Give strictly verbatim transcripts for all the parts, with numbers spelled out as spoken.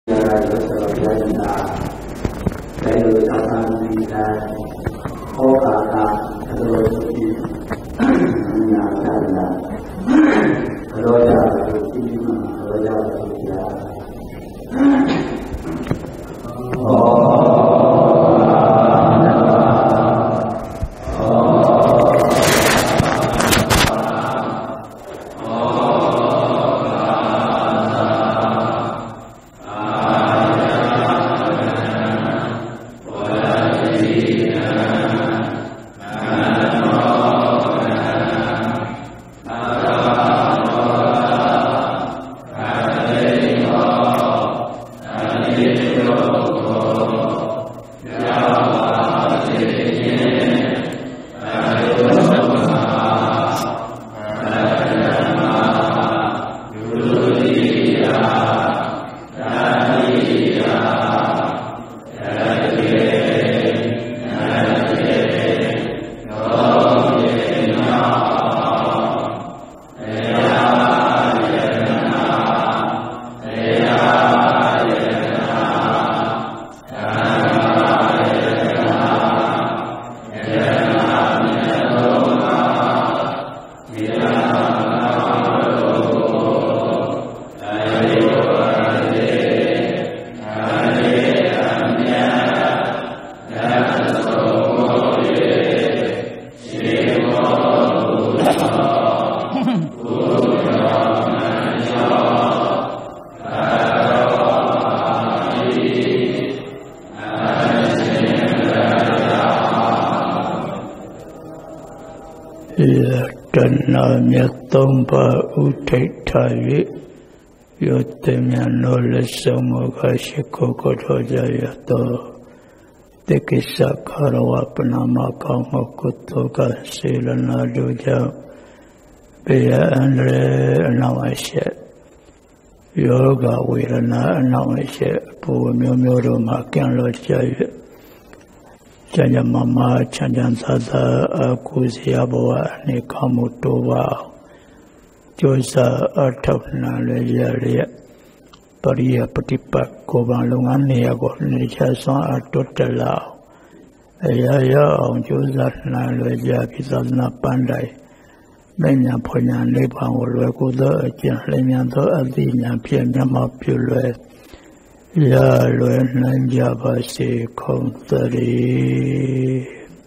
မြတ်သုံးပါးဥထိတ်ထား၍ယောတေမြတ်တော်လက်ဆောင်မကရှိခိုးကိုတော်ကြရသောတေကိစ္စကာရဝပနာမကောင်းမှုကုသိုလ်ကစေလနာတို့ကြောင့်ဘေးအန္တရာယ်အနောက်အရှက်ယောဂဝေဒနာအနောက်အရှက်ဘုံမျိုးမျိုးတို့မှာကံလို့ကြရချမ်းချမ်းမမချမ်းချမ်းသာသာအကုစရာဘဝအနေကောင်းမှုတိုးပါကျိုးစားအထောက်နာလည်းရရပရိယပฏิပတ်ကိုယ်ပိုင်လုပ်ငန်းနေရာကိုနေချဆောင်အတွတ်တလာအရာရအောင်ကျိုးစားနိုင်လည်းရပြီးသာသနာပန်းတိုင်းမဉ္ဇဉ်ဖွညာနိဗ္ဗာန်ကိုလွယ်ကူသောအကျင့်လျင်သောအသိဉာဏ်ဖြင့်မျက်မှောက်ပြုလွယ်ရလွယ်နိုင်ကြပါစေကုန်သတည်း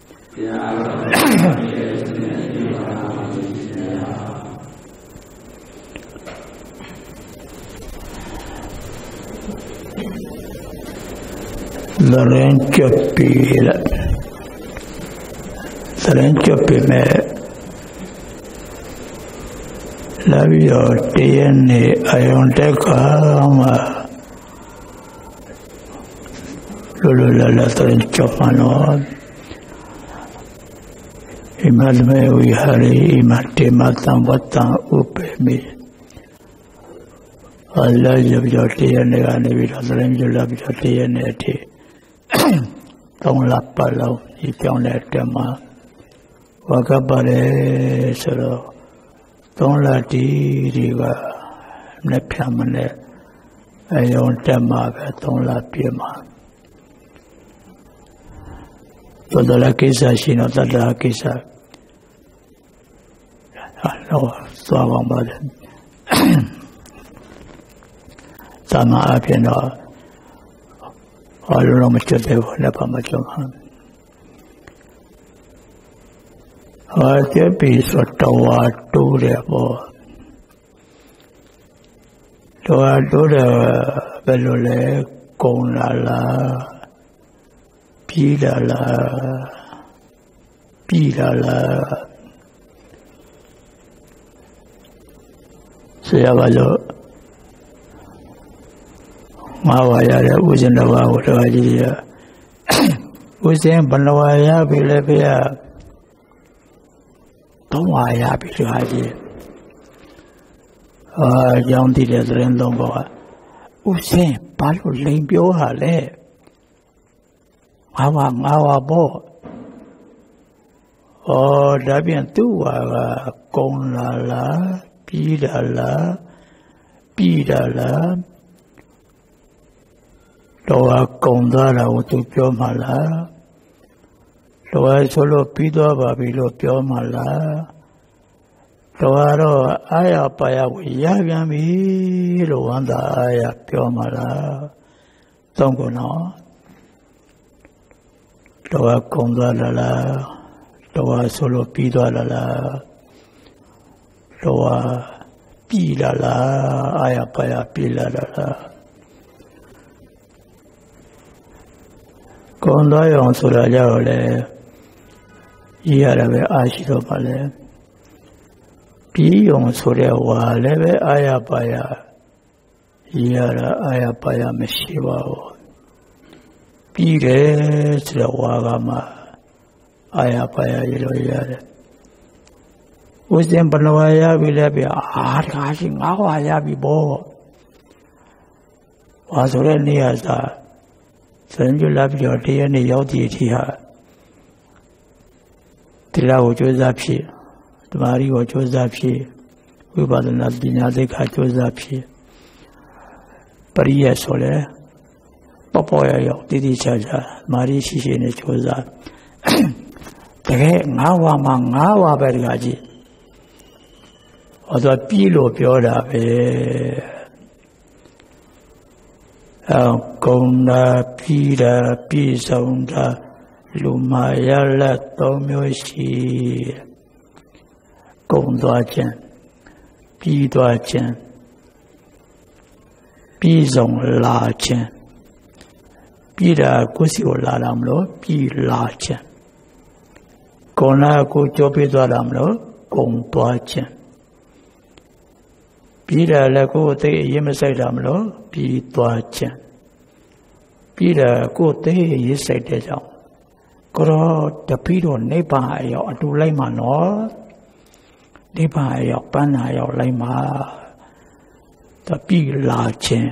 သရင်ကျပီလာသရင်ကျပီမဲ့လာပြီးတော့တရနေ့အယုံတက်ခါမှာလောလောလာလာသရင်ကျပနော်ဣမတ်မေဝိဟာရိဣမတ်တေမတံဝတ္တံဥပေမိအလ္လာဟ်ရပြီးတော့တရနေ့ကနေပြီးတော့သရင်ကျလာပြီးတော့တရနေ့အထိသုံးလပတ်လုံးဒီကြောင်းတဲ့တက်မှာဝါကပါတယ်ဆိုတော့သုံးလတီတွေကနှစ်ဖြတ်မနဲ့အယုံတက်မှာပဲသုံးလပြည့်မှာသောတလကိစ္စရှိတော့တတ္တကိစ္စဟာတော့သွားပါပါတယ်သာမအဖြစ်တော့အလုံးမကျွတ်တဲ့ဘုရားပါမကျွတ်ဟာဟာကျပြီးဆိုတော့တိုးတယ်ပေါ့တော့တိုးတယ်ဘယ်လိုလဲကုံလာလားပြီးလာလားပြီးလာလားဆရာကလို့ငါဝါရတဲ့ဥစဉ်တစ်ပါးကိုတော်ကြီးရဥစဉ်ဘယ်လိုဝါရပြီလဲဖေရသုံးဝါရပြီတော်ကြီးအာကြောင်းတည်တဲ့သတင်းသုံးပါးဥစဉ်ဘာလို့လိန်ပြောဟာလဲငါဝါငါဝါပေါ့ဩဒါပြန်သူ့ဝါကကုံလာလားပြီးလာလားပြီးလာလားတော်ကုံသွားတာကိုသူပြောမှလားတော်ဆိုလို့ပြီးသွားပါပြီလို့ပြောမှလားတော်တော့အာရပါရကိုရပြန်ပြီလို့ဝန္တာအာရပြောမှလားသုံးခုနော်တော်ကုံသွားလားတော်ဆိုလို့ပြီးသွားလားတော်ပြည်လာလားအာရပါရပြည်လာလားကုံသွားရောင်ဆိုတာကြတော့လေရရတယ်ပဲအာရှိတော့ပါလေပြီးရောင်ဆိုတဲ့ဝါလည်းပဲအာရပါရရတာအာရပါရမရှိပါဘူးပြီးတယ်ဆိုတဲ့ဝါကမှအာရပါရရလို့ရတယ်ဥစဉ်ဘလဝါရပြီလည်းပြအာတခါရှိငါးဝါရပြီပေါ့ဝါဆိုတဲ့နေရာစာစံပြလာပြီးတော့တရားနဲ့ရောက်တည်ထီဟာတိလာကိုကြိုးစားဖြစ်တမာရီကိုကြိုးစားဖြစ်ဝိပဿနာပညာသိက္ခာကြိုးစားဖြစ်ပရိယဆိုလဲပေါ့ပေါ့ရရောက်တည်တည်ချာချာမာရီရှိရှိနဲ့ကြိုးစားတကယ်ငါးဝါမှာငါးဝါပဲတကားကြီးဟောတော့ပြီးလို့ပြောတာပဲကုံတာပြီးတာပြည်ဆုံးတာလူမာရလက်သုံးမျိုးရှိကုံသွားခြင်းပြီးသွားခြင်းပြည်ဆုံးလာခြင်းပြီးတာကိုယ်စီကိုလာတာမလို့ပြီးလာခြင်းကုံလာကိုကြောပြသွားတာမလို့ကုံသွားခြင်းပြီးတာလည်းကိုယ်အသိအရင်မဆိုင်တာမလို့ပြီးသွားခြင်းပြီးတာကိုယ်သိအရင်ဆိုင်တဲ့ကြောင့်ကိုတော့တပည့်တော်နိဗ္ဗာန်အရောက်အတူလိုက်မှာနော်နိဗ္ဗာန်အရောက်ပန်းနာရောက်လိုက်မှာတပည့်လာခြင်း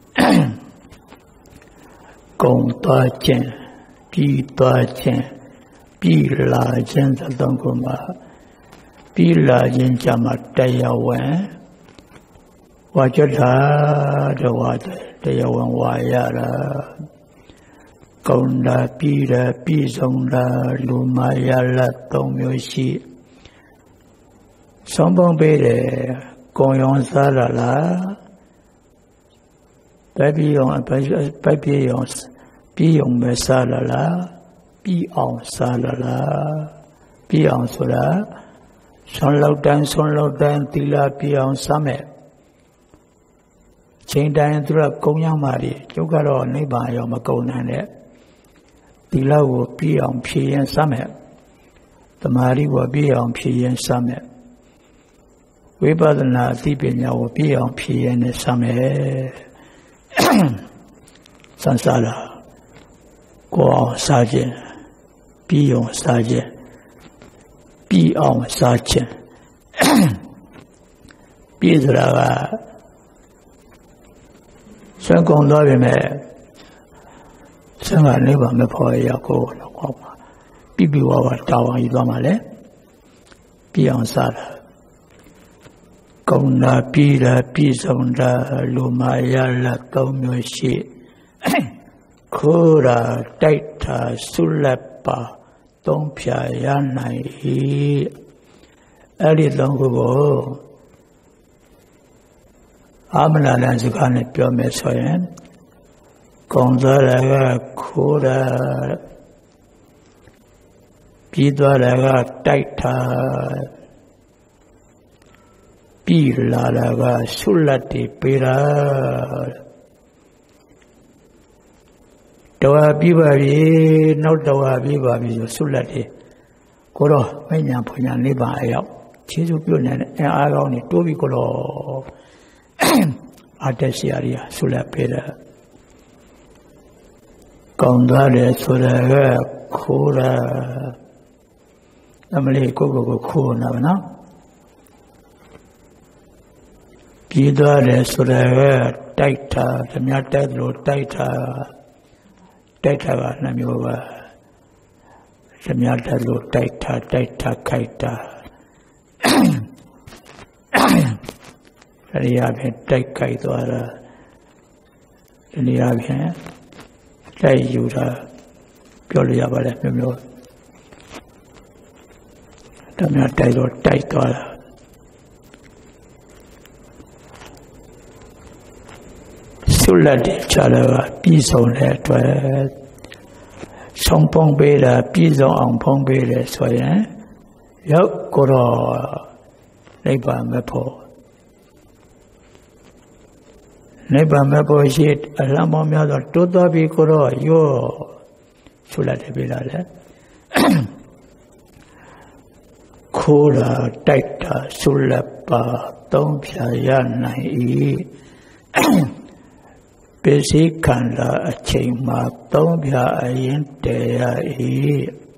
ကုံသွားခြင်းပြီးသွားခြင်းပြီးလာခြင်းသတုံးကမှာပြီးလာခြင်းကြမှာတရားဝင်ဝါကြတာတော့ဝါတရားဝင်ဝါရတာကုံတာပြီးတာပြီးဆုံးတာလူမာရလက်သုံးမျိုးရှိဆုံးပုံပေးတယ်ကုံရောင်စားလာလားပဲပြီးရောပဲပြေရောပြီးရောပဲစားလာလားပြီးအောင်စားလာလားပြီးအောင်ဆိုတာဆွန်လောက်တန်းဆွန်လောက်တန်းသီလပြီးအောင်စားမယ်ချိန်တိုင်းသူကကုံရောက်ပါလေကျုပ်ကတော့နိဗ္ဗာန်ရောက်မကုံနိုင်တဲ့သီလကိုပြည့်အောင်ဖြည့်ရင်စမယ်သမာဓိကိုပြည့်အောင်ဖြည့်ရင်စမယ်ဝိပဿနာအသိပညာကိုပြည့်အောင်ဖြည့်ရင်စမယ်စံစားလာကိုအောင်စားခြင်းပြည့်အောင်စားခြင်းပြည့်အောင်စားခြင်းပြည့်ဆိုတာကဆွမ်းကုန်သွားပြီမဲ့ဆံဃာနိဗ္ဗာန်မဖော်ရကိုတော့ကောက်ပါပြပြဝဝတာဝန်ယူသွားမှလဲပြအောင်စားတာကုံနာပြည်တာပြည်ဆုံးတာလူမာရလက်သုံးမျိုးရှိခိုးတာတိုက်တာဆုလက်ပါသုံးဖြာရနိုင်၏အဲ့ဒီသုံးခုကိုအာမနာလန်စကားနဲ့ပြောမယ်ဆိုရင်ကုံသွားတာကခိုးတာပြီးသွားတာကတိုက်တာပြီးလာတာကဆုလက်တွေပေးတာတော်ပြီးပါပြီနောက်တော်ပြီးပါပြီဆိုဆုလက်တွေကိုတော့မညာဖွညာနိဗ္ဗာန်အရောက်ခြေစုပ်ပြုတ်နေတဲ့အအားကောင်းနေတိုးပြီးကိုတော့အတ္တရှိရရဆုလက်ပေးတာကောင်းသွားတယ်ဆိုတာကခိုးတာအမလေးကိုကိုကိုခိုးနေတာနော်ပြီးသွားတယ်ဆိုတာကတိုက်တာဓမြတိုက်လို့တိုက်တာတိုက်တာကနှမျိုးပါဓမြတိုက်လို့တိုက်တာတိုက်တာခိုက်တာအဲဒီအပြင်တိုက်ခိုက်သွားတာဒီနေရာဖြင့်တိုက်ယူတာပြောလို့ရပါတယ်မျိုးမျိုးတမန်တိုက်တော့တိုက်သွားတာဆုလက်တဲ့ခြားတော့ပြီးဆုံးတဲ့အတွက်ဆုံးဖုံးပေးတာပြီးဆုံးအောင်ဖုံးပေးတယ်ဆိုရင်ရောက်ကိုတော့နိဗ္ဗာန်မဖို့နိဗ္ဗာန်မဖို့ရှိအလံပေါင်းများစွာတိုးသွားပြီးကိုတော့ရောဆုလက်တဲ့ပေးလာတယ်ခိုးတာတိုက်တာဆုလက်ပါသုံးဖြာရနိုင်၏ပစ္စည်းခန္ဓာအချိန်မှာသုံးဖြာအရင်တည်ရ၏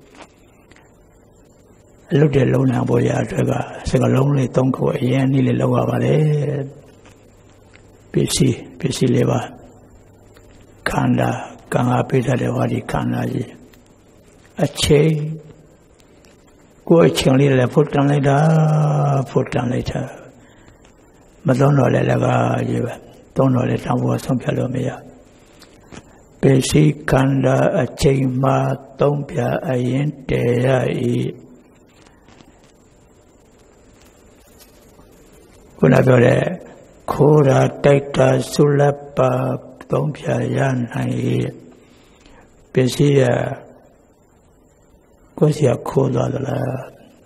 အလုတ်တဲ့လုံးနာပေါ်ရအတွက်ကစကလုံးလေးသုံးခုအရင်နည်းလေးလောက်ရပါတယ်ပစ္စည်းပစ္စည်းလေးပါခန္ဓာကံအားပေးတဲ့ဟောဒီခန္ဓာကြီးအချိန်ကိုယ်အချိန်လေးလည်းဖုတ်တန်လိုက်တာဖုတ်တန်လိုက်တာမသုံးတော့လည်းလည်းကကြီးပဲသုံးတော့လည်းတောင်းဖို့ဆုံးဖြတ်လို့မရပစ္စည်းခန္ဓာအချိန်မှာသုံးဖြာအရင်တည်ရ၏ခုနပြောတဲ့ခိုးတာတိုက်တာဆုလက်ပါသုံးဖြာရနိုင်၏ပစ္စည်းရကိုယ်စီခိုးသွားသလား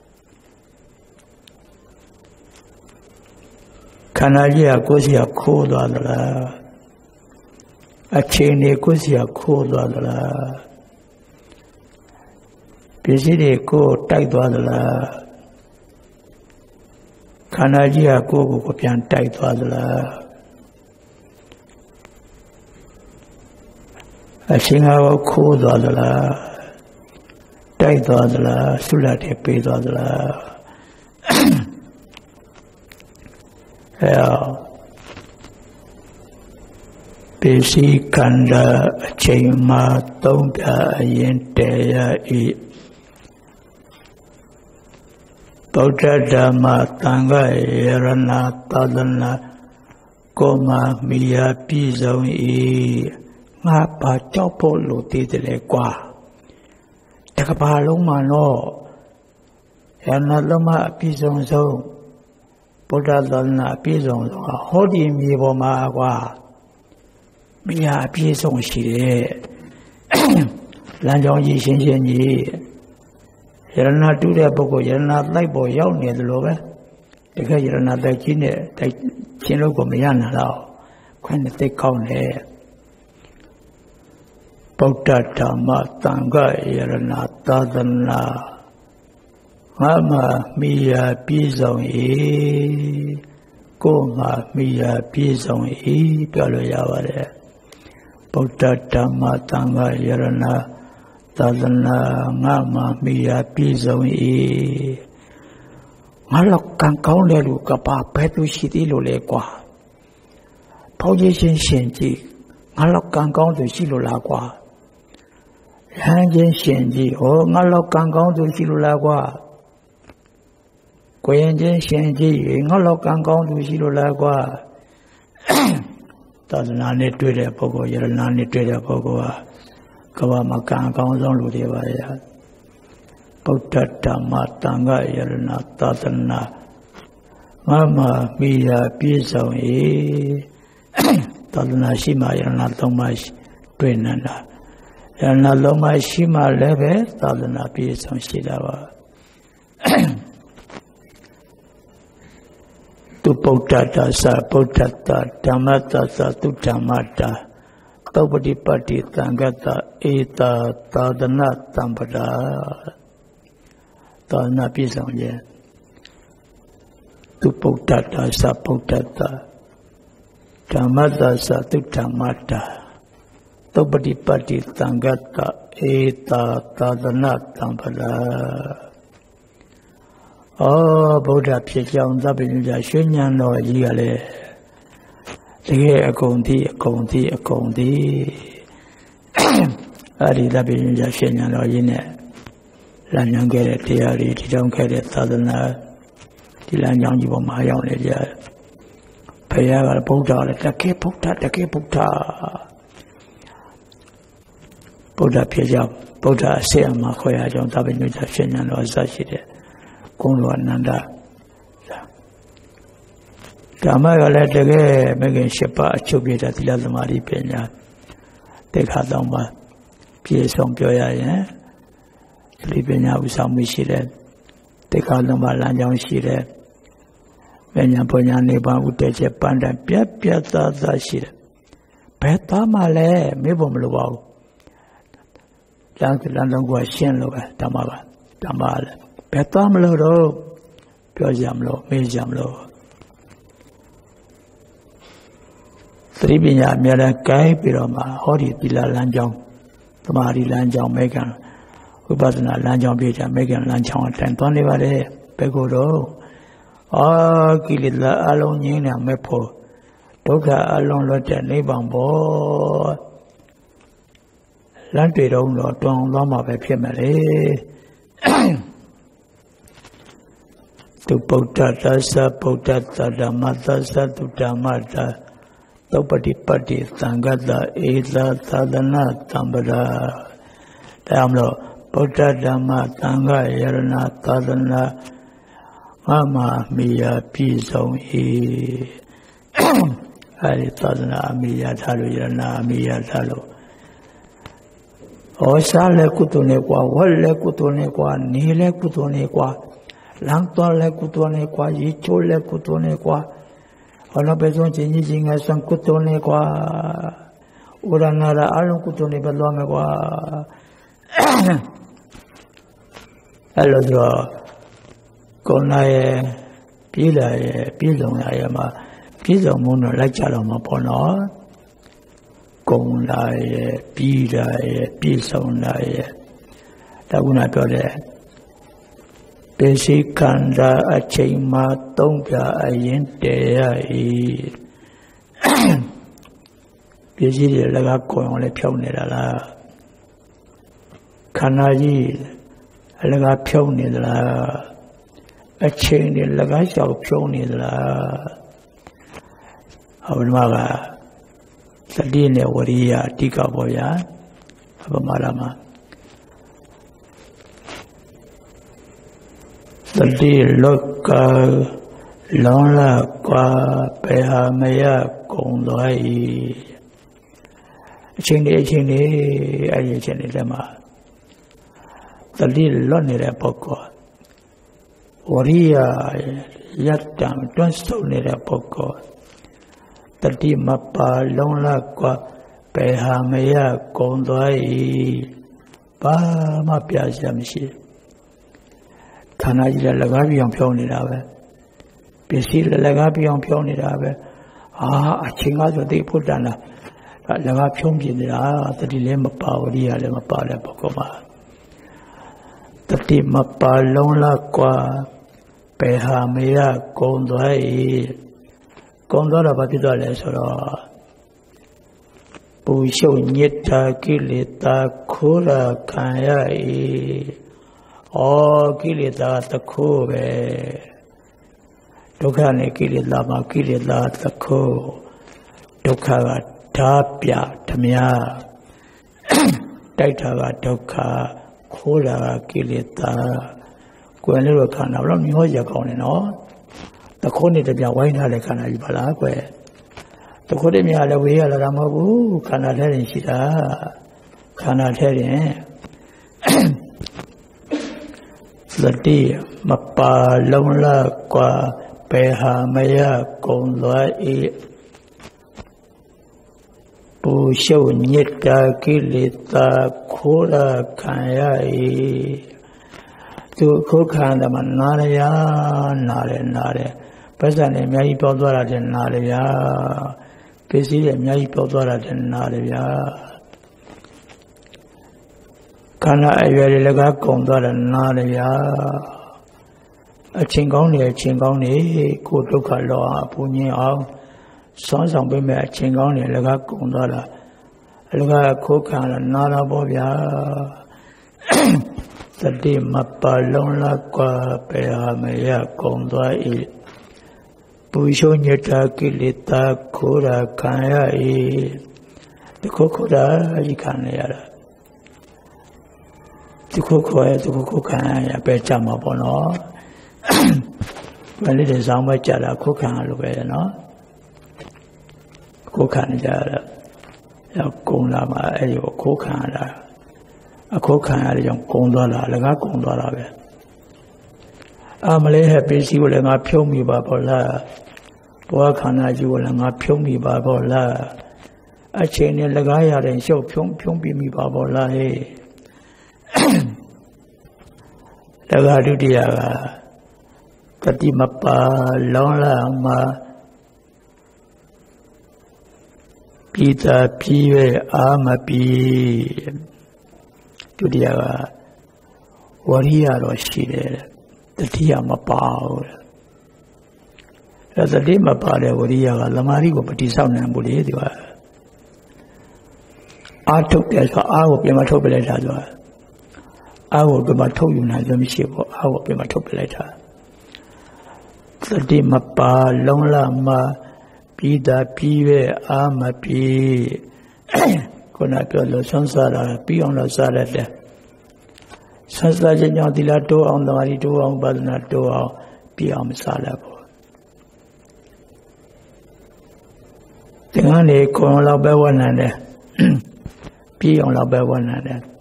ခန္ဓာကြီးကကိုယ်စီခိုးသွားသလားအချိန်တွေကိုယ်စီခိုးသွားသလားပစ္စည်းတွေကိုတိုက်သွားသလားခန္ဓာကြီးကကိုယ်ကိုပြန်တိုက်သွားသလားအချိန်ကခိုးသွားသလားတိုက်သွားသလားဆုလက်တဲ့ပေးသွားသလားအဲပစ္စည်းခန္ဓာအချိန်မှာသုံးဖြာအရင်တည်ရ၏ဗုဒ္ဓဓမ္မသံဃာယရဏသာသနာကိုမမီယာပြည့်စုံ၏ငါပါကြောက်ဖို့လိုသေးတယ်လေကွာတကဘာလုံးမှာတော့ယရဏလုံးမအပြည့်စုံဆုံးဗုဒ္ဓသာသနာအပြည့်စုံဆုံးဟောဒီမြေပေါ်မှာကွာမီယာအပြည့်စုံရှိတယ်လမ်းကြောင်းကြီးရှင်းရှင်းကြီးယရဏတူးတဲ့ပုဂ္ဂိုလ်ယရဏတိုက်ပေါ်ရောက်နေတယ်လို့ပဲတကယ်ယရဏတိုက်ကြီးနဲ့တိုက်ချင်းလို့ကိုမရနိုင်တော့ခွင့်သိကောင်းတယ်ဗုဒ္ဓဓမ္မသံဃာယရဏသာသနာငါမှမိယာပြည့်စုံ၏ကိုယ်မှမိယာပြည့်စုံ၏ပြောလို့ရပါတယ်ဗုဒ္ဓဓမ္မသံဃာယရဏသာသနာငါမှမိယာပြည့်စုံ၏ငါလောက်ကံကောင်းတဲ့လူကပါဘယ်သူရှိသေးလို့လဲကွာဖောင်းချင်းရှင်ရှင်ကြည့်ငါလောက်ကံကောင်းသူရှိလို့လားကွာဟန်ချင်းရှင်ကြည့်ဟောငါလောက်ကံကောင်းသူရှိလို့လားကွာကိုရင်ချင်းရှင်ကြည့်ငါလောက်ကံကောင်းသူရှိလို့လားကွာသာသနာနဲ့တွေ့တဲ့ပုဂ္ဂိုလ်ယရဏနဲ့တွေ့တဲ့ပုဂ္ဂိုလ်ဟာကဘာမကံအကောင်းဆုံးလူတွေပါရဲ့ဗုဒ္ဓဓမ္မသံဃာယရဏသာသနာငါမှမိယာပြည့်စုံ၏သာသနာရှိမှယရဏသုံးပါးတွေ့နေတာယရဏသုံးပါးရှိမှလည်းပဲသာသနာပြည့်စုံရှိတာပါသူဗုဒ္ဓတာသဗုဒ္ဓတာဓမ္မတာသသူဓမ္မတာသုပ္ပတိပတ္တိသံဃတဧတာသာသနာတံပဒါသာသနာပြည့်စုံရဲ့သူဗုဒ္ဓတာသဗုဒ္ဓတာဓမ္မတာသသူဓမ္မတာသုပ္ပတိပတ္တိသံဃတဧတာသာသနာတံပဒါဩဗုဒ္ဓဖြစ်ကြောင်းသဗ္ဗညုတရွှေဉာဏ်တော်ကြီးကလည်းတကယ်အကုန်သိအကုန်သိအကုန်သိအဲ့ဒီသဗ္ဗညုတရွှေဉာဏ်တော်ကြီးနဲ့လမ်းညွှန်ခဲ့တဲ့တရားတွေထီထောင်ခဲ့တဲ့သာသနာဒီလမ်းကြောင်းကြီးပေါ်မှာရောက်နေကြဘုရားကဗုဒ္ဓကလည်းတကယ်ဗုဒ္ဓတကယ်ဗုဒ္ဓဗုဒ္ဓဖြစ်ကြောင်းဗုဒ္ဓအစစ်အမှခေါ်ရကြောင်းသာဝတိညတာရှင်ညာတော်အစရှိတဲ့ကုန်းတော်အနန္တဓမ္မကလည်းတကယ်မဂ္ဂင်၈ပါးအချုပ်ပြတဲ့သီလသမာဓိပညာတေခါသုံးပါးပြည့်စုံပြောရရင်ဒီပညာဥဆောင်မှုရှိတဲ့တေခါသုံးပါးလမ်းကြောင်းရှိတဲ့ပညာပညာနိဗ္ဗာန်ဥတည်ချက်ပန်းတိုင်ပြတ်ပြတ်သားသားရှိတယ်ဘယ်သားမှလည်းမေ့ဖို့မလိုပါဘူးလမ်းလမ်းလုံးကရှင်းလို့ပဲဓမ္မကဓမ္မလည်းဘယ်သားမလို့တော့ပြောကြမလို့မေ့ကြမလို့သတိပညာအများနဲ့ကိုင်းပြီးတော့မှဟောဒီသီလလမ်းကြောင်းသမာဓိလမ်းကြောင်းမေကံဝိပဿနာလမ်းကြောင်းပြည့်ချမေကံလမ်းကြောင်းအတိုင်းသွားနေပါလေဘယ်ကိုတော့အာကိလေသာအလုံးငြင်းတာမဲ့ဖို့ဒုက္ခအလုံးလွတ်တဲ့နိဗ္ဗာန်ပေါ်လမ်းတွေတော့တော့တွန်းသွားမှာပဲဖြစ်မယ်လေသူဗုဒ္ဓသစ္စာဗုဒ္ဓသဓမ္မသစ္စာသူဓမ္မတာသုပတိပတ္တိသံဃတဧသာသာသနာသံဗရာဒါမှမဟုတ်ဗုဒ္ဓဓမ္မသံဃယရဏသာသနာမမမိယာပြည့်စုံ၏အဲဒီသာသနာအမိယာထားလို့ယရဏအမိယာထားလို့ဟောစားလဲကုသိုလ်နဲ့ကွာဝတ်လဲကုသိုလ်နဲ့ကွာနေလဲကုသိုလ်နဲ့ကွာလမ်းသွားလဲကုသိုလ်နဲ့ကွာရေချိုးလဲကုသိုလ်နဲ့ကွာဟောတော့ပဲဆုံးချင်းကြီးချင်းငါစံကုသိုလ်နဲ့ကွာဥရဏရာအလုံးကုသိုလ်နဲ့ပဲသွားမယ်ကွာအဲ့လိုဆိုကုဏရဲ့ပြည်လာရဲ့ပြည်စုံလာရဲ့မှာပြည်စုံမှုတော့လိုက်ကြတော့မှာပေါ့နော်ကုဏရဲ့ပြည်လာရဲ့ပြည်စုံလာရဲ့ဒါကုဏပြောတဲ့ပေရှိခန္ဓာအချိန်မှာသုံးပြအရင်တည်ရ၏ပစ္စည်းတွေလည်းကကိုယ်အောင်လည်းဖြုံးနေတာလားခန္ဓာကြီးလည်းကဖြုံးနေသလားအချိန်တွေလည်းကလျှောက်ဖြုံးနေသလားဟောဒီမှာကသတိနဲ့ဝရိယအဓိကပေါ့ဗျာအပမရမှာသတိလောကလောလကွာပေဟာမယကုံသွား၏အချိန်ဒီအချိန်ဒီအဲ့ဒီအချိန်ဒီလည်းမှာသတိလွတ်နေတဲ့ပုဂ္ဂိုလ်ဝရိယယတ္တံတွန်းဆုပ်နေတဲ့ပုဂ္ဂိုလ်တတိမပါလုံးလကွာပေဟာမယကုံသွား၏ဘာမှပြစရာမရှိခန္ဓာကြီးလည်းလက်ကားပြောင်ဖြုံးနေတာပဲပစ္စည်းလည်းလက်ကားပြောင်ဖြုံးနေတာပဲအာအချိန်ကားဆိုသိဖို့တန်တာလက်ကားဖြုံးပြနေတာတတိလည်းမပါဝရိယလည်းမပါတဲ့ပုဂ္ဂိုလ်မှာတတိမပါလုံးလကွာပေဟာမယကုံသွား၏ကုံသွားတော့ဘာဖြစ်သွားလဲဆိုတော့ပူရှုပ်ညစ်တာကိလေသာခိုးတာခံရ၏ဩကိလေသာတစ်ခုပဲဒုက္ခနဲ့ကိလေသာမှာကိလေသာတစ်ခုဒုက္ခကဓာပြဓမြတိုက်တာကဒုက္ခခိုးတာကကိလေသာကိုယ်လည်းတော့ခန္ဓာဘလို့မျိုးရကောင်းနေနော်တခိုးနဲ့တပြဝိုင်းထားတဲ့ခန္ဓာကြီးပါလားကွယ်တခိုးတဲ့မြာလည်းဝေးရလာတာမဟုတ်ဘူးခန္ဓာထဲတင်ရှိတာခန္ဓာထဲတင်သတိမပါလုံးလကွာပေဟာမယကုံသွား၏ပူရှုပ်ညစ်တာကိလေသာခိုးတာခံရ၏သူခိုးခံတယ်မှာနာရရနာတယ်နာတယ်ပစ္စည်းနဲ့အများကြီးပြောသွားတာတဲ့နာရရပစ္စည်းနဲ့အများကြီးပြောသွားတာတဲ့နာရရခန္ဓာအရွယ်တွေလည်းကကုံသွားတယ်နာရရအချိန်ကောင်းနေအချိန်ကောင်းနေကိုဒုက္ခလောအပူညင်အောင်စွမ်းဆောင်ပေးမဲ့အချိန်ကောင်းနေလည်းကကုံသွားတာလည်းကခိုးခံလာနာတာပေါ့ဗျာသတိမပါလုံးလကွာပေဟာမယကုံသွား၏ပူရှုံညတာကိလေသာခိုးတာခံရ၏ဒီခိုးခိုးတာအကြီးခံရတာဒီခုခေါ်ရဒီခုခုခံရပဲကြမှာပေါ့နော်ဘယ်လေးတွေဆောင်မကြတာခုခံရလို့ပဲနော်ခုခံကြတာရောက်ကုန်လာမှာအဲ့ဒီကိုခုခံရတာအခုခံရတဲ့ကြောင့်ကုန်သွားတာလည်းငါကုန်သွားတာပဲအာမလေးဟဲ့ပစ္စည်းကိုလည်းငါဖြုံးမိပါပေါ့လားဘဝခန္ဓာကြီးကိုလည်းငါဖြုံးမိပါပေါ့လားအချိန်နဲ့လကားရတဲ့ရှုပ်ဖြုံးဖြုံးပြီးမိပါပေါ့လားဟဲ့လကားဒုတိယကတတိမပါလောင်းလာမှာပြည်သာပြည်ရဲ့အာမပြည်ဒုတိယကဝရိယတော့ရှိတယ်တတိယမပါဘူးအဲတတိမပါတဲ့ဝရိယကသမာဓိကိုပฏิဆောက်နိုင်ဘူးလေဒီကအာထုတ်တယ်ဆိုအာကိုပြန်မထုတ်ပလိုက်တာဆိုအာကိုပြန်မထုတ်ယူနိုင်လို့မရှိဘူးအာကိုပြန်မထုတ်ပလိုက်တာတတိမပါလုံးလာမှာပြည်သာပြည်ရဲ့အာမပြည်ခုနပြောလို့ဆွမ်းစားတာပြီးအောင်လို့စားရတယ်ဆွမ်းစားခြင်းကြောင့်ဒီလားတိုးအောင်သမာဓိတိုးအောင်ပါဒနာတိုးအောင်ပြီးအောင်မစားလိုက်ဘူးဒီကနေ့ကိုယ်လောက်ပဲဝန်နိုင်တယ်ပြီးအောင်လောက်ပဲဝန်နိုင်တယ်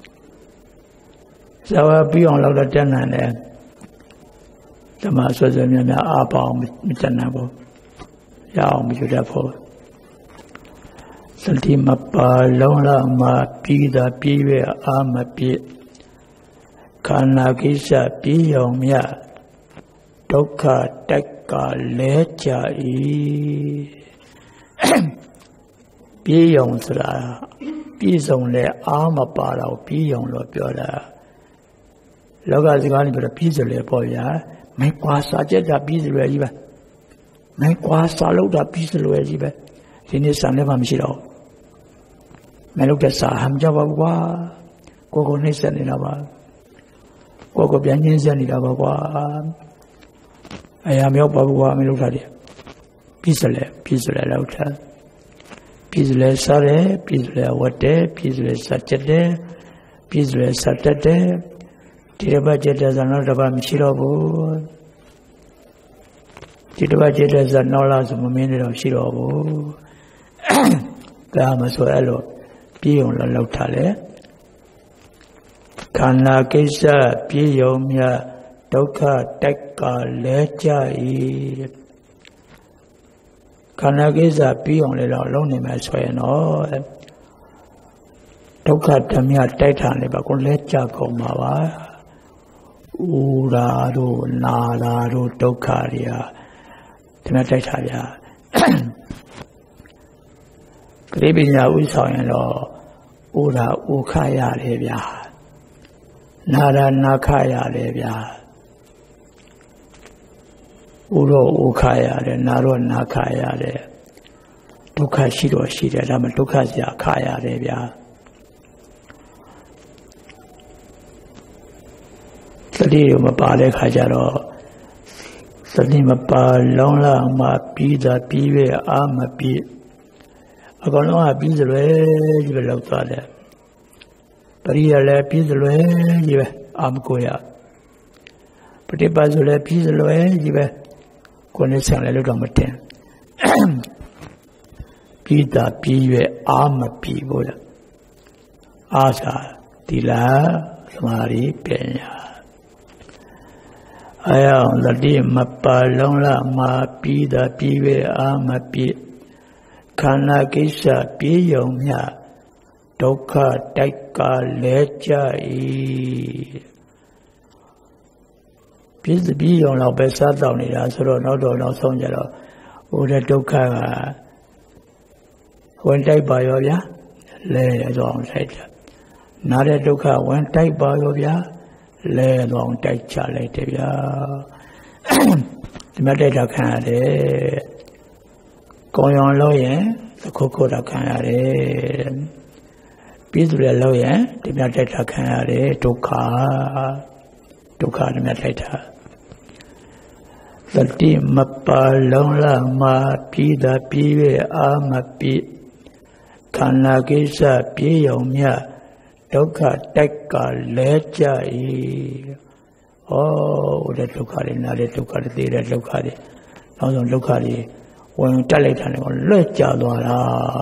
ဇာဝပြီးအောင်လောက်တော့တက်နိုင်တယ်ဓမ္မဆွေဆွေများများအားပေါအောင်မတက်နိုင်ဘူးရအောင်မယူတတ်ဘူးစတိမပါလုံးလာမှာပြီးတာပြီးရအာမပြည့်ခန္ဓာကိစ္စပြီးရောမြဒုက္ခတက်ကလဲကြ၏ပြီးရောဆိုတာပြီးဆုံးလဲအာမပါတော့ပြီးရောလို့ပြောတာလောကစကားနဲ့ပြောတာပြီးစလဲပေါ့ဗျာမဲကွာစာကြက်တာပြီးစလွယ်ကြီးပဲမဲကွာစာလို့တာပြီးစလွယ်ကြီးပဲဒီနေ့စာလည်းမရှိတော့မလုပ်တဲ့စာဟမ်ကြပါဘူးကွာကိုကိုနှိမ့်ဆက်နေတာပါကိုကိုပြန်ညင်းဆက်နေတာပါကွာအရာမရောက်ပါဘူးကွာမလုပ်တာတည်းပြီးစလဲပြီးစလဲလောက်တာပြီးစလဲစားတယ်ပြီးစလဲဝတ်တယ်ပြီးစလဲစားချက်တယ်ပြီးစလဲစားတတ်တယ်ဒီတစ်ပတ်ချက်တဲ့ဇာနောက်တစ်ပတ်မရှိတော့ဘူးဒီတစ်ပတ်ချက်တဲ့ဇာနောက်လာဆိုမမင်းတွေတော့ရှိတော့ဘူးဒါမှဆိုအဲ့လိုပြေုံလောက်လောက်ထားလေခန္ဓာကိစ္စပြေုံမြဒုက္ခတက်ကလဲကြ၏ခန္ဓာကိစ္စပြေုံလေတော့လုံးနေမယ်ဆိုရင်တော့ဒုက္ခဓမြတိုက်ထားနေပါကိုလဲကြကုန်ပါပါဥရာတို့နာရာတို့ဒုက္ခတွေဟာဓမြတိုက်ထားဗျာကတိပညာဥဆောင်ရင်တော့ဥရာဥခရတယ်ဗျာနာရနာခရတယ်ဗျာဥရောဥခရတယ်နာရောနာခရတယ်ဒုက္ခရှိတော့ရှိတယ်ဒါမှဒုက္ခစရာခရတယ်ဗျာသတိရမပါတဲ့ခါကျတော့သတိမပါလုံးလာမှပြီးတာပြီးရဲ့အာမပြီးအကောင်လုံးကပြီးစလွယ်ကြီးပဲလောက်သွားတယ်ပရိယလည်းပြီးစလွယ်ကြီးပဲအာမကိုရပฏิပတ်ဆိုလည်းပြီးစလွယ်ကြီးပဲကိုယ်နဲ့ဆောင်လည်းလို့တော့မတင်ပြီးတာပြီးရဲ့အာမပြီးဘူးလားအာသာဒီလားသမာဓိပညာအယောသတိမပါလုံးလာမှာပြီးတာပြီးရဲ့အာမပြီးခန္ဓာကိစ္စပြေယုံမြဒုက္ခတိုက်ကလဲကြ၏ပြည့်စပြည့်ယုံတော့ပဲစားတော့နေတာဆိုတော့နောက်တော့နောက်ဆုံးကြတော့ဟိုတဲ့ဒုက္ခကဝင်တိုက်ပါရောဗျာလဲတော့အောင်တိုက်ကြနားတဲ့ဒုက္ခဝင်တိုက်ပါရောဗျာလဲတော့အောင်တိုက်ချလိုက်တယ်ဗျာဒီမှာတိုက်တာခံရတယ်ကောင်းရောင်လို့ရင်သခုခုတာခံရတယ်ပြီးသူလည်းလို့ရင်ဒီမြတ်တိုက်တာခံရတယ်ဒုက္ခဒုက္ခဒီမြတ်တိုက်တာသတိမပါလုံးလာမှာပြီးတာပြီးရဲ့အာမပြီးခန္ဓာကိစ္စပြေယုံမြဒုက္ခတက်ကလဲကြ၏ဩတဲ့ဒုက္ခတွေနာတဲ့ဒုက္ခတွေသိတဲ့ဒုက္ခတွေနောက်ဆုံးဒုက္ခတွေဝင်တက်လိုက်တာလည်းလွတ်ကြသွားတာ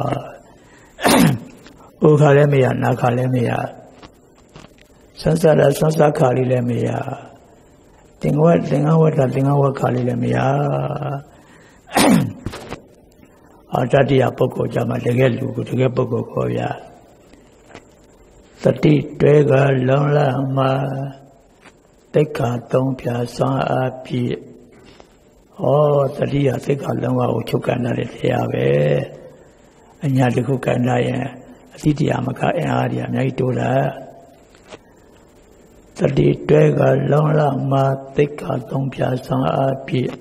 ဥခါလည်းမရနာခါလည်းမရဆန်းစားတာဆန်းစားခါလေးလည်းမရတင်ဝက်တင်ငါဝက်တာတင်ငါဝက်ခါလေးလည်းမရအာတတိယပုဂ္ဂိုလ်ကြမှာတကယ်လူကိုတကယ်ပုဂ္ဂိုလ်ခေါ်ရသတိတွဲကလုံလမှာသိက္ခာသုံးဖြာစွမ်းအားဖြင့်ဩသတိရသိက္ခာလုံးဝကိုချုပ်ကန်တဲ့တရားပဲအညာတစ်ခုကန်ရင်အသီတရားမကအင်အားကြီးအများကြီးတိုးလာသတိတွဲကလုံလမှာသိက္ခာသုံးဖြာစွမ်းအားဖြင့်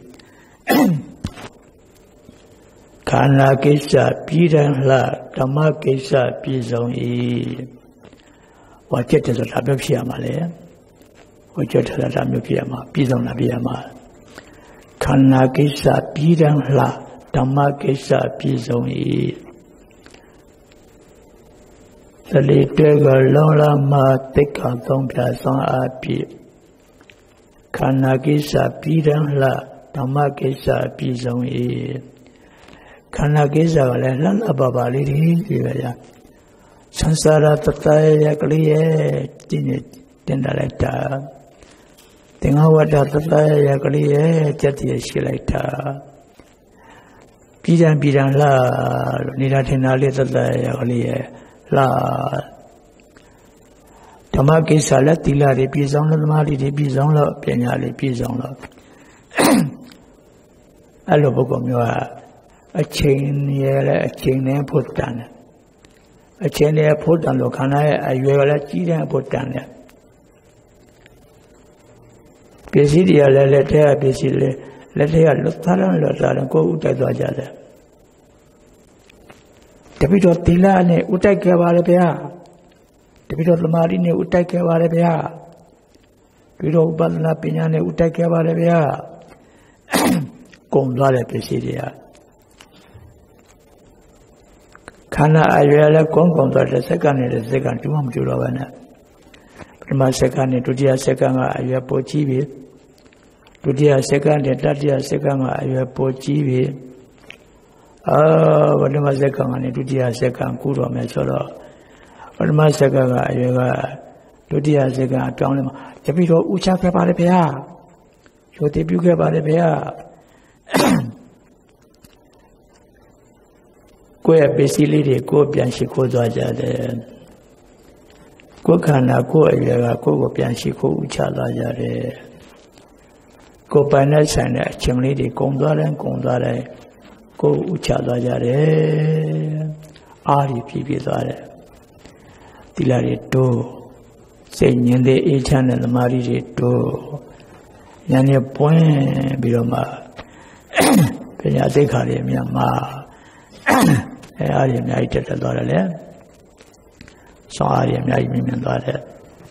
ခန္ဓာကိစ္စပြည်တယ်လားဓမ္မကိစ္စပြည်စုံ၏ဝါကျက်တယ်ဆိုတာပြောဖြစ်ရမှာလေဝါကျက်တယ်ဆိုတာမျိုးဖြစ်ရမှာပြည်စုံတာဖြစ်ရမှာခန္ဓာကိစ္စပြည်တယ်လားဓမ္မကိစ္စပြည်စုံ၏သတိတွဲကလုံလမှာသိက္ခာသုံးဖြာစွမ်းအားဖြင့်ခန္ဓာကိစ္စပြည်တယ်လားဓမ္မကိစ္စပြည်စုံ၏ခန္ဓာကိစ္စကလည်းလှလှပပလေးတွေပြရရဆံစာရတတရကလေးရဲ့တင်းနေတင်လာလိုက်တာတင်္ဂဝတ္တတတရကလေးရဲ့ကြက်တည်းရှိလိုက်တာပြည်တံပြည်တံလှလို့နေတာထင်တာလေးတတရကလေးရဲ့လှဓမ္မကိစ္စလည်းသီလတွေပြည့်စုံလို့သမာဓိတွေပြည့်စုံလို့ပညာတွေပြည့်စုံလို့အဲ့လိုပုဂ္ဂိုလ်မျိုးကအချိန်ရလည်းအချိန်နဲ့ဖို့တန်တယ်အချိန်နဲ့ဖို့တန်လို့ခန္ဓာရဲ့အရွယ်ကလည်းကြီးတဲ့ဖို့တန်တယ်ပစ္စည်းတွေကလည်းလက်ထဲကပစ္စည်းတွေလက်ထဲကလွတ်သားလွတ်သားကိုဥတိုက်သွားကြတယ်တပိတော့သီလနဲ့ဥတိုက်ခဲ့ပါလေဗျာတပိတော့သမာဓိနဲ့ဥတိုက်ခဲ့ပါလေဗျာပြီးတော့ဥပဒနာပညာနဲ့ဥတိုက်ခဲ့ပါလေဗျာကုန်သွားတဲ့ပစ္စည်းတွေကခန္ဓာအရွယ်လည်းကုန်းကုန်းသွားတဲ့စက္ကန့်နဲ့စက္ကန့်တူမှမတူတော့ပါနဲ့ပထမစက္ကန့်နဲ့ဒုတိယစက္ကန့်ကအရွယ်ပိုကြီးပြီဒုတိယစက္ကန့်နဲ့တတိယစက္ကန့်ကအရွယ်ပိုကြီးပြီအာပထမစက္ကန့်ကနေဒုတိယစက္ကန့်ကူးတော့မယ်ဆိုတော့ပထမစက္ကန့်ကအရွယ်ကဒုတိယစက္ကန့်အပြောင်းလဲမှာတပိတော့ဥချခဲ့ပါလေဗျာရိုသေပြုခဲ့ပါလေဗျာကိုယ့်ရဲ့ပစ္စည်းလေးတွေကိုယ်ပြန်ရှိခိုးသွားကြတယ်ကိုယ်ခန္ဓာကိုယ်အရွယ်ကကိုယ်ကိုပြန်ရှိခိုးဥချသွားကြတယ်ကိုယ်ပိုင်နဲ့ဆိုင်တဲ့အချိန်လေးတွေကုန်သွားတယ်ကုန်သွားတယ်ကိုယ်ဥချသွားကြတယ်အားရပြည့်ပြည့်သွားတယ်သီလတွေတိုးစိတ်ညင်တဲ့အေးချမ်းတဲ့သမာဓိတွေတိုးဉာဏ်နဲ့ပွင့်ပြီးတော့မှပညာသိက္ခာတွေမြတ်မှာအဲအားရအများကြီးတက်တက်သွားတယ်လေဆောင်းအားရအများကြီးမြင်မြင်သွားတယ်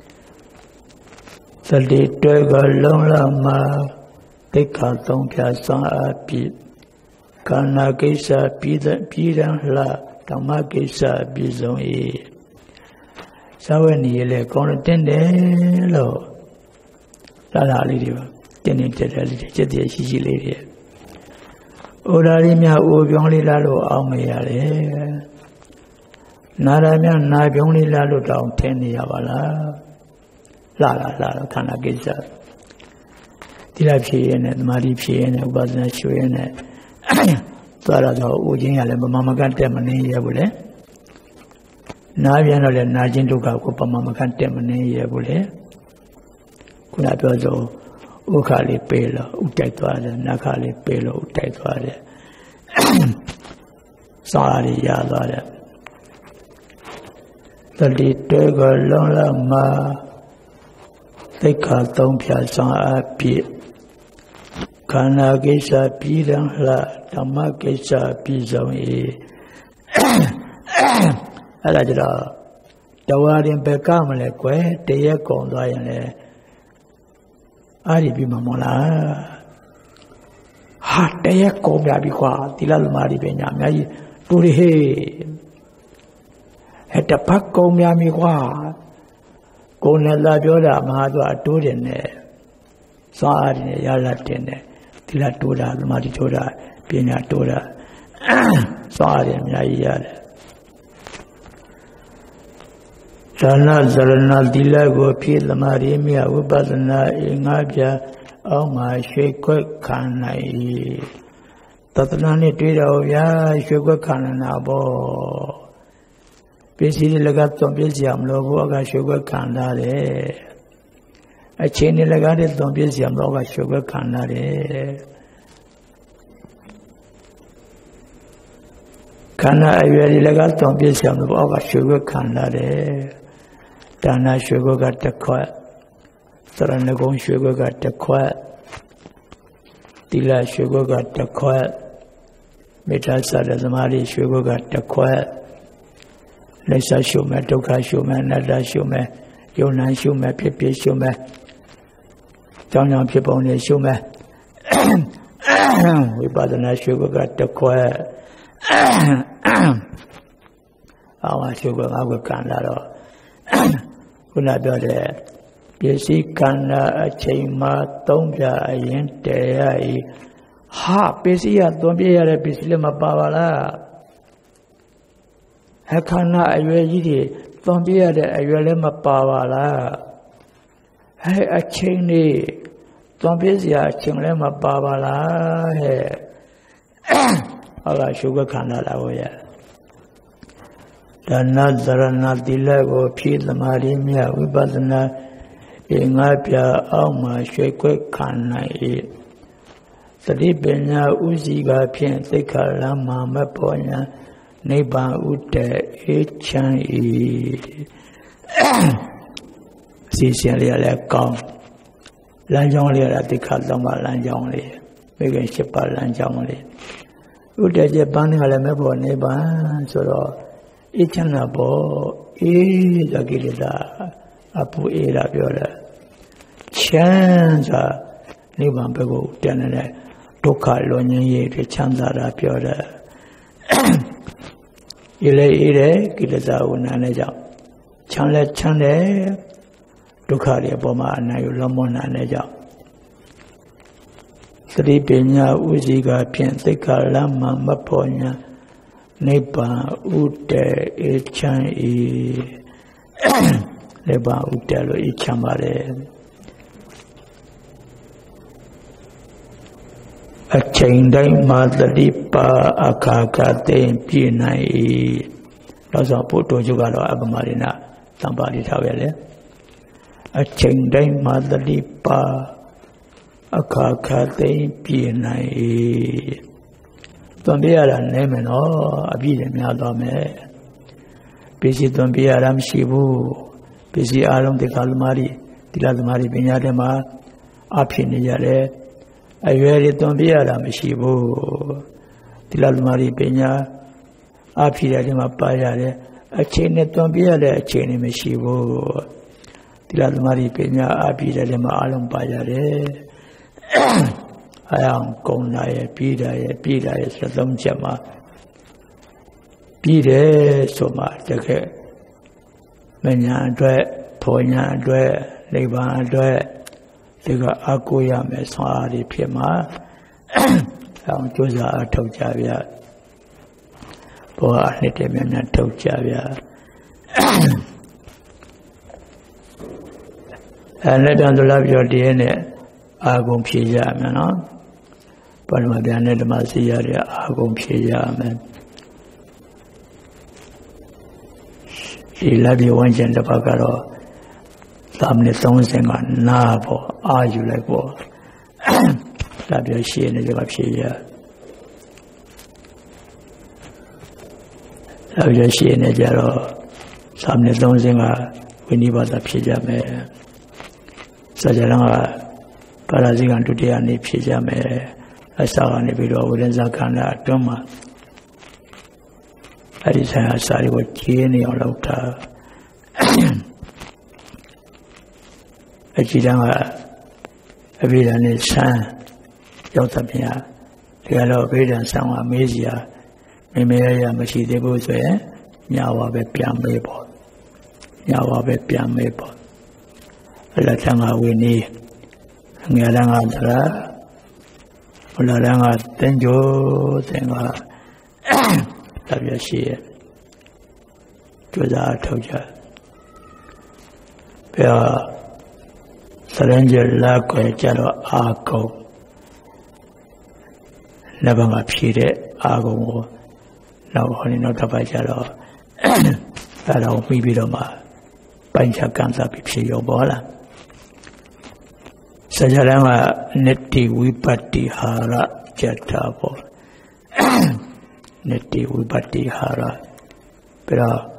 သတိတွဲကလုံလမှာသိက္ခာသုံးဖြာဆောင်းအားဖြင့်ခန္ဓာကိစ္စပြည်ပြည်တံလှဓမ္မကိစ္စပြည်စုံ၏သာဝဏီလေကောင်းတဲ့တယ်လို့လာလာလေးတွေတင်းတင်းတက်တက်လေးတွေချက်တည်းရှိရှိလေးတွေဩဒါလေးများအိုပြောင်းလေးလာလို့အောင်မရတယ်နာရများနာပြောင်းလေးလာလို့တောင်ထင်နေရပါလားလာလာလာခန္ဓာကိစ္စဒီလိုဖြစ်ရင်နဲ့သမာဓိဖြစ်ရင်နဲ့ဥပဒနာရှုရင်နဲ့သွားတော့အိုခြင်းရလဲပမာမကတက်မနေရဘူးလေနာပြန်တော့လဲနာခြင်းဒုက္ခကိုပမာမကတက်မနေရဘူးလေခုနပြောဆိုဥခါလေးပေးလို့ဥတိုက်သွားတယ်နခါလေးပေးလို့ဥတိုက်သွားတယ်စာရီရသွားတယ်တတိတဲကလုံးလမှာသိက္ခာသုံးဖြာဆောင်အပ်ပြီးခန္ဓာကိစ္စပြည်တံလှဓမ္မကိစ္စပြည်စုံ၏အဲ့ဒါကြတော့တဝါရင်ပဲကမလဲကွယ်တရက်ကုန်သွားရင်လေအားရပြီမမလားဟာတရက်ကုန်ပြပြီကွာသီလသမာဓိပညာအများကြီးတူရဟေ့ဟဲ့တပတ်ကုန်များပြီကွာကိုယ်နဲ့လာပြောတာမဟာတော့အတိုးတယ်နဲ့စွာအားနဲ့ရလာတယ်နဲ့ဒီလာတိုးတာသမာဓိတိုးတာပညာတိုးတာစွာအားတယ်အများကြီးရတယ်ဒါနဇရဏတိလကိုဖြစ်သမာဓိမြဝိပဿနာအင်္ဂါပြအောင်မှာရွှေခွက်ခံနိုင်တသနာနဲ့တွေ့တော့ဗျာရွှေခွက်ခံနာပေါ့ပစ္စည်းတွေလည်းကတော့ပြည့်စရာမလိုဘူးအကရွှေခွက်ခံရတယ်အချင်းတွေလည်းကတည်းကပြည့်စရာမလိုကရွှေခွက်ခံရတယ်ခန္ဓာအရွယ်တွေလည်းကတော့ပြည့်စရာမလိုဘူးအကရွှေခွက်ခံရတယ်ဒါနရွှေခွက်ကတစ်ခွက်သရဏဂုံရွှေခွက်ကတစ်ခွက်တိလရွှေခွက်ကတစ်ခွက်မေတ္တာစရသမာဓိရွှေခွက်ကတစ်ခွက်လက်ဆရှုမဲ့ဒုက္ခရှုမဲ့အနတ္တရှုမဲ့ယုံနာရှုမဲ့ဖြစ်ဖြစ်ရှုမဲ့ကြောင်းကြောင်းဖြစ်ပုံတွေရှုမဲ့ဝိပဿနာရှုခွက်ကတစ်ခွက်အောင်းရှုခွက်ငါးခွက်ကံလာတော့ခုနပြောတဲ့ပစ္စည်းခန္ဓာအချိန်မှာသုံးပြအရင်တည်ရ၏ဟာပစ္စည်းကသွန်ပြရတဲ့ပစ္စည်းလည်းမပါပါလားအခန္ဓာအရွယ်ကြီးတွေသွန်ပြရတဲ့အရွယ်လည်းမပါပါလားဟဲ့အချိန်လေးသွန်ပြစရာအချိန်လည်းမပါပါလားဟဲ့ဟုတ်လားရှုခခန္ဓာလာဟောရဒါနသရဏတိလကိုဖြည့်သမာဓိမြဝိပဿနာအင်္ဂါပြအောင်မှာရွှေခွက်ခံနိုင်၏သတိပညာဥစီကဖြင့်သိက္ခာလမ်းမှာမပေါ်ညာနိဗ္ဗာန်ဥတည်အေးချမ်း၏အစီအစဉ်လေးလည်းကောင်းလမ်းကြောင်းလေးကသိက္ခာသုံးပါးလမ်းကြောင်းလေးမိခင်၈ပါးလမ်းကြောင်းလေးဥတည်ချက်ပန်းကလည်းမပေါ်နိဗ္ဗာန်ဆိုတော့အေးချမ်းတာပေါ့အေးဇကိလေသာအပူအေးတာပြောတယ်ချမ်းသာနိဗ္ဗာန်ဘက်ကိုတန်တဲ့ဒုက္ခလွန်ငင်းရေးတွေချမ်းသာတာပြောတယ်အေးလေအေးတယ်ကိလေသာကိုနာနေကြောင်းချမ်းလဲချမ်းတယ်ဒုက္ခတွေအပေါ်မှာအနိုင်ကိုလွန်မွန်းနာနေကြောင်းသတိပညာဥစီကဖြင့်သိက္ခာလမ်းမှာမပေါ်ညာနိဗ္ဗာန်ဥတည်အေးချမ်း၏နိဗ္ဗာန်ဥတည်လို့အေးချမ်းပါတယ်အချိန်တိုင်းမှာသတိပါအခါခါသိမ့်ပြည့်နိုင်၏တော့ဆိုဘုဒ္ဓကျုပ်ကတော့အပမရိနာသံပါဠိထားပဲလေအချိန်တိုင်းမှာသတိပါအခါခါသိမ့်ပြည့်နိုင်၏သွန်ပြရတာနဲမယ်နော်အပြည့်တွေများသွားမယ်ပစ္စည်းသွန်ပြရတာမရှိဘူးပစ္စည်းအားလုံးဒီကလမာရီဒီလသမารီပညာတွေမှာအဖြစ်နေရတယ်အရွယ်တွေသွန်ပြရတာမရှိဘူးဒီလသမารီပညာအဖြစ်တွေမှာပါရတယ်အချိန်နဲ့သွန်ပြရတဲ့အချိန်တွေမရှိဘူးဒီလသမารီပညာအဖြစ်တွေမှာအလုံးပါရတယ်အအောင်ကုံလာရဲ့ပြည်တာရဲ့ပြည်တာရဲ့ဆိုသုံးချက်မှာပြည်တယ်ဆိုမှတကယ်မညာအတွက်ဖော်ညာအတွက်နိဗ္ဗာန်အတွက်ဒီကအကူရမယ်ဆွာတွေဖြစ်မှာအောင်ကြိုးစားအထောက်ကြဗျာဘောအနှစ်တည်းများများထောက်ကြဗျာအဲလက်တံဆိုလာပြောတည်းနဲ့အာကုန်ဖြေရမယ်နော်ပရမဗျာနဲ့ဓမ္မစီရတဲ့အာကုန်ဖြေရမယ်ဒီလက်ပြဝန်းကျင်တစ်ပတ်ကတော့သာမဏေသုံးဆင်ကနာပေါ့အာယူလိုက်ပေါ့လက်ပြရှင်းနေကြဖြေရလက်ပြရှင်းနေကြတော့သာမဏေသုံးဆင်ကဝိနိဗ္ဗာန်ဖြေကြမယ်စကြလံကပါရဇိကံဒုတိယနေ့ဖြေကြမယ်အစာကနေပြီးတော့ဝိရဇခန္ဓာအတွင်းမှာအဲ့ဒီဆိုင်အစာတွေကိုကျင်းနေအောင်လုပ်တာအကြည့်တန်းကအဘိဓမ္မာနဲ့ဆန်းရောက်သဖြင့်ဒီကတော့အဘိဓမ္မာဆန်းကမေးစရာမေမေရရမရှိသေးဘူးဆိုရင်ညဝါပဲပြန်မေးပေါ့ညဝါပဲပြန်မေးပေါ့ la tanga wini ngelanga dra la langa tenjo tenga tabia shi tuda tauja pea saranje la ko jaro ako nabanga phire ako ko naw honi naw taba jaro ara o pi bi do ma pancha kansa pi phir yo bo la Sajarama neti wipati hara jatabo neti wipati hara pero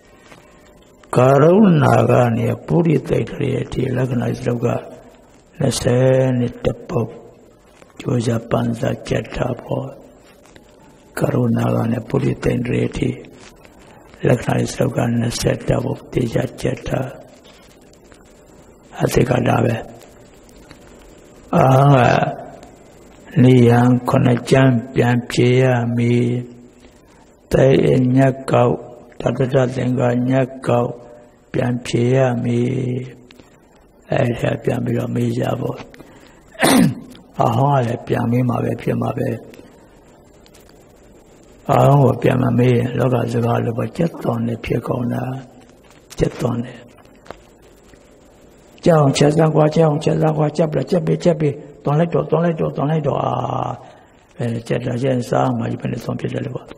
karuna ni puri taitri lagna isloga nase nitapo joja panza jatabo karuna ni puri taitri lagna isloga nase tabo teja jata atika dawe Ah, liang kena champion pia mi, tay nyakau, tata tata enggak nyakau, pian pia mi, eh saya pian mi lo mi jabo, ah le pian mi ma be pian ma be, ah wo pian ma mi, lo ka zga lo ba cheton le pia kau na, cheton le. Chào cha ra qua chào cha ra qua chấp là chấp bị chấp bị toàn lấy đồ toàn lấy đồ toàn lấy đồ à về chết là chết sao mà như bên này toàn biết là được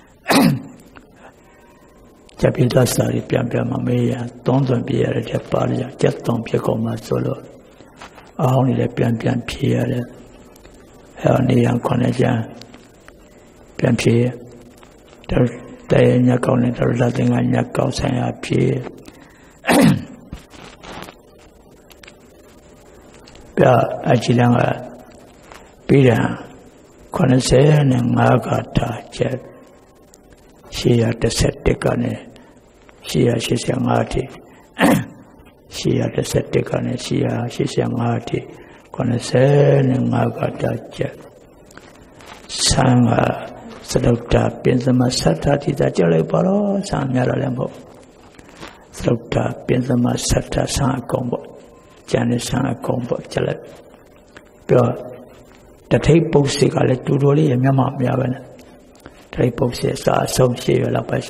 chấp bị ta sao đi biên biên mà mấy à toàn toàn biết là chấp ba là chấp toàn biết có mà số rồi à hôm nay biên biên biết là hôm nay anh còn là cha biên biết đó đây nhà cậu này đó là tiếng Anh nhà cậu sang nhà biết Bia ajilang bidang kono saya nengaga ta jet sia desetekane sia sia ngati sia desetekane sia sia ngati kono saya nengaga ta jet sanga sedauta pensama sata tidak jalai paro sangnya lembo sedauta pensama sata sang kombo Jangan sangat kompok jalan. Bila terhadap posisi kalau tu dulu yang memang macam mana, terhadap posisi sah somsi lah pasti.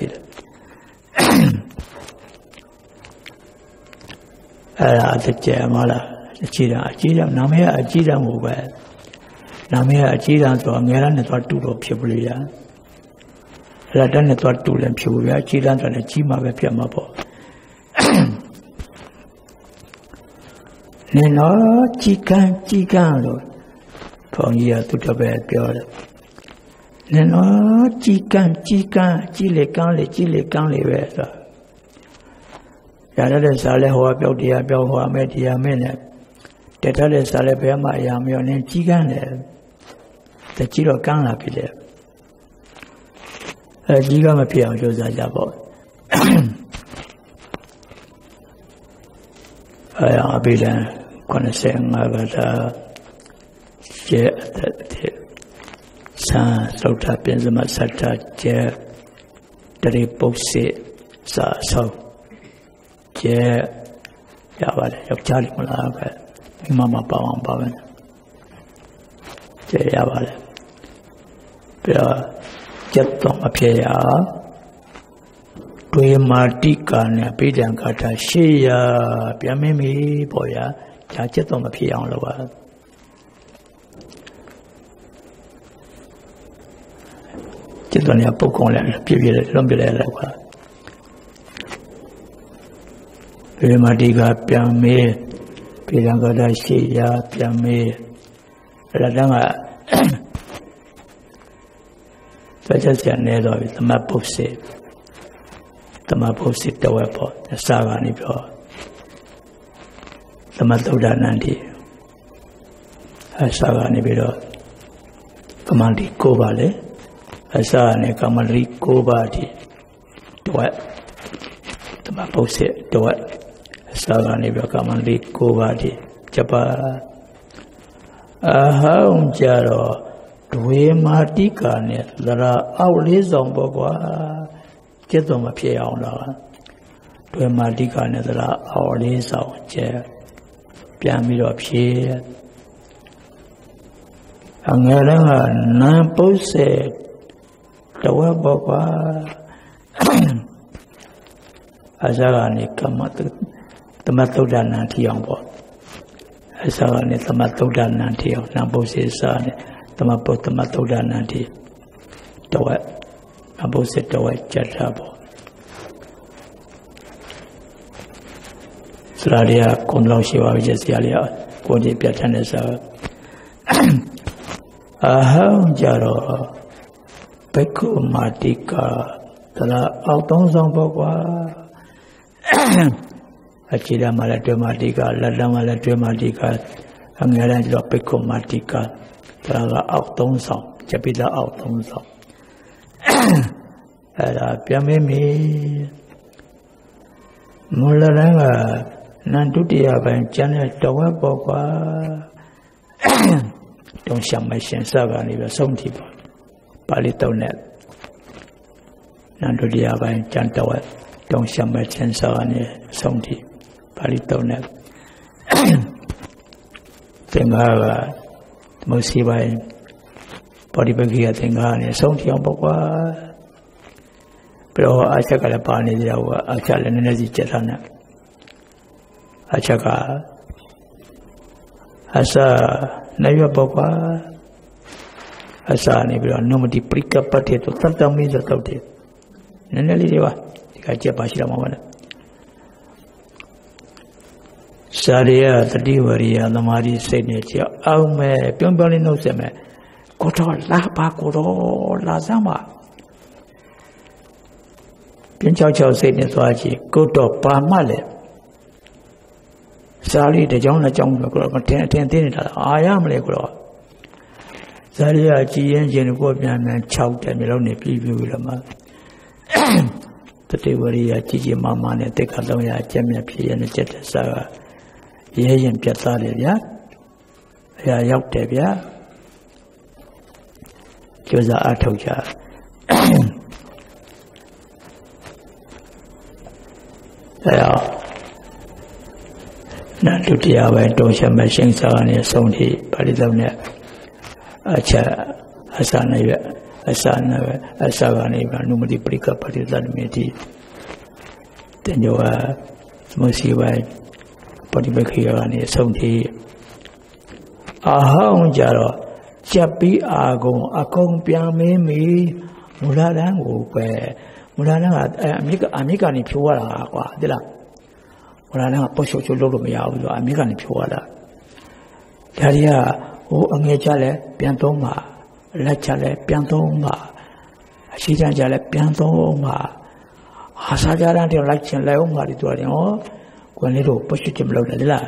Ada ada malah ajiran ajiran namanya ajiran mubah, namanya ajiran tu angeran itu tu dulu pihak ya. Ladan itu tu dalam pihak ya ajiran tu ada cima pihak apa. Nên nó chi can chi can rồi còn giờ tôi cho béပြောđó nên nó chi can chi can chi lệ can lệ chi lệ can lệ về rồi giờ đó là sao lại hoa biểu địa biểu hoa mấy địa mấy này để đó là sao lại bé mà làm nhiều nên chi can lệ để chi lo can là cái đấy ờ chi can mà biểu cho ra ra bộ à bây giờ còn xem mà ta chế thế sa sau ta biến ra mà sa ta chế dari bốc xị sa sau chế ya vậy học cha đi mà là cái mà mà bảo ông bảo vậy chế ya vậy bây giờ chất tổng áp chế ya Tuê mà đi cả nè, bây giờ cả ta xí ya, bây mấy mấy bộ ya, chả chết đâu mà phi ông đâu à. Chết đâu nè, bố con lại, bây giờ làm bây giờ là quá. Tuê mà đi cả bây mấy, bây giờ cả ta xí ya, bây mấy, là đang à, phải chắc chắn này rồi, tao mà bố xí. Tama posit tawa po saga ni po tama tawda nanti saga ni biro kamandi ko bale saga ni kamandi ko ba di tawa tama posit tawa saga ni biro kamandi ko ba di chapa aha unjaro dwe mati ka ne lara aw le song po kwa chết rồi mà phía ông đó, tôi mà đi cả này là ở đây sao chứ ပြန်ပြီးတော့ဖြေအငယ်တန်းကနံပုတ်စေတဝက်ပေါ့ကွာအစကနေကမ္မသမတ်သုဒ္ဓနာထီအောင်ပေါ့အစကနေသမတ်သုဒ္ဓနာထီအောင်နံပုတ်စေစနဲ့သမတ်ပုတ်သမတ်သုဒ္ဓနာထီတဝက်နံပုတ်စေတဝက်ကြက်တာပေါ့စရာလေးကကုန်းလောက်ရှိပါပြီကျစရာလေးကကိုယ်ကြီးပြတ်ထန်တဲ့စာအဟောင်းကြတော့ဘိက္ခုမာတိကတလားအောက်သုံးဆောင်ပေါ့ကွာအခြေတမှာလည်းတွဲမာတိကလက်တမှာလည်းတွဲမာတိကအငယ်တန်းကျတော့ဘိက္ခုမာတိကတလားကအောက်သုံးဆောင်ကျပိသအောက်သုံးဆောင်အဲ့ဒါပြန်မင်းမီမူလတန်းကနန္ဒုတိယပိုင်းကျန်တဲ့တဝက်ပေါ့ကွာတုံးရှမရှင်စကနေပြီးဆုံးထိပေါ့ပါဠိတုံးနဲ့နန္ဒုတိယပိုင်းကျန်တဝက်တုံးရှမရှင်စကနေဆုံးထိပါဠိတုံးနဲ့သင်္ဃာကသမုစီပိုင်းပါဠိပက္ခိယသင်္ဃာနဲ့ဆုံးထိအောင်ပေါ့ကွာပြီးတော့အချက်ကလည်းပါနေကြတော့အချက်လည်းနည်းနည်းစီကျက်ထားနဲ့အချက်ကအစနေရပေါ့ကွာအစနေပြီးတော့နုမတိပရိကပတ္တိတော့တတ်တမင်းဆိုတော့တယ်နည်းနည်းလေးတွေပါဒီကကျက်ပါရှိတော့မှာပါလေစာရိယတတိဝရိယသမာဓိစိတ်နဲ့ကြောက်အောင်မဲ့ပြုံးပြုံးလေးနှုတ်ဆက်မဲ့ကိုတော့လာပါကိုတော့လာစမ်းပါပြင်းချောက်ချောက်စိတ်နဲ့သွားကြည့်ကိုတော့ပါမှလည်းစာလေးတစ်ကြောင်းတစ်ကြောင်းပဲကိုတော့တင်အတင်သိနေတာအာရမလဲကိုတော့ဇာတိယကြည်ရင်ချင်းကိုပြန်ပြန်၆တယ်မျိုးလုံးနေပြီးပြီးပြီးတော့မှတတိဝရိယကြည်ကြည်မမနဲ့တိတ်ခါသုံးရအကျက်မြတ်ဖြစ်ရတဲ့ကျက်တဲ့စာကရဲရင်ပြတ်သားတယ်ဗျာအရာရောက်တယ်ဗျာကျိုးစားအထုတ်ကြအဲ့တော့နန္ဒုတိယပိုင်းတုံးရှမရှင်စာနဲ့ဆုံးထိပါဠိတော်နဲ့အချက်အစနဲ့ရအစနဲ့အစကနေကနုမတိပရိကပတိသတ္တမေတိတင်ကြောသမုစီပိုင်းပฏิပက္ခိယကနေဆုံးထိအဟောင်းကြတော့ချက်ပြီးအာကုံအကုံပြန်မင်းမီမူလတန်းကိုပဲမူလတန်းကအမိကအမိကနေဖြိုးရတာကွာသိလားမူလတန်းကပုတ်ချုပ်ချုပ်လုပ်လို့မရဘူးဆိုအမိကနေဖြိုးရတာဒါတွေကဟိုအငယ်ချလဲပြန်သုံးပါလက်ချလဲပြန်သုံးပါအရှိချမ်းချလဲပြန်သုံးပါဟာစာကြတဲ့တောင်လိုက်ချင်လိုက်အောင်ပါဒီတော့တယ်ဟောကွန်လေးတို့ပုတ်ချုပ်ချုပ်မလုပ်တယ်လေလား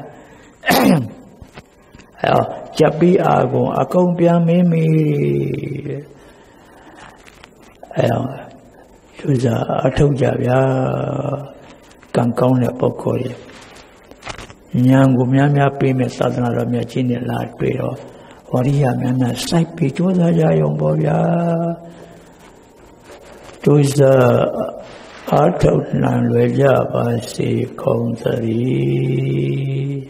အဲ့တော့ချက်ပြီးအာကုံအကုံပြန်မင်းမီအဲ့တော့သူစားအထုတ်ကြဗျာကံကောင်းတဲ့ပုဂ္ဂိုလ်ဉာဏ်ကိုများများပေးမဲ့သာသနာတော်မြတ်ကြီးနဲ့လာတွေ့တော့ဝရိယများများစိုက်ပြီးကြိုးစားကြရုံပေါ့ဗျာကြိုးစားအထုတ်နိုင်လွယ်ကြပါစေကုန်သတည်း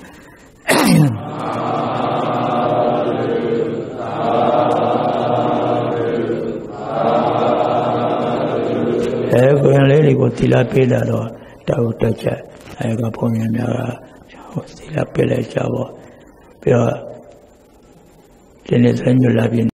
အဲကိုယ်လေးတွေကိုသီလပေးလာတော့တောက်တက်ချက်အဲကဘုန်းကြီးများကသီလပေးလိုက်ကြပါပြီးတော့ဒီနေ့သင်္ကြန်လာပြီး